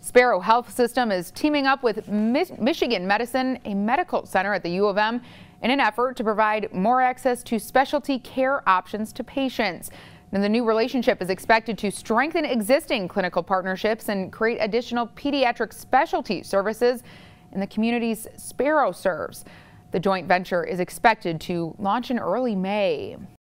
Sparrow Health System is teaming up with Michigan Medicine, a medical center at the U of M, in an effort to provide more access to specialty care options to patients. And the new relationship is expected to strengthen existing clinical partnerships and create additional pediatric specialty services in the communities Sparrow serves. The joint venture is expected to launch in early May.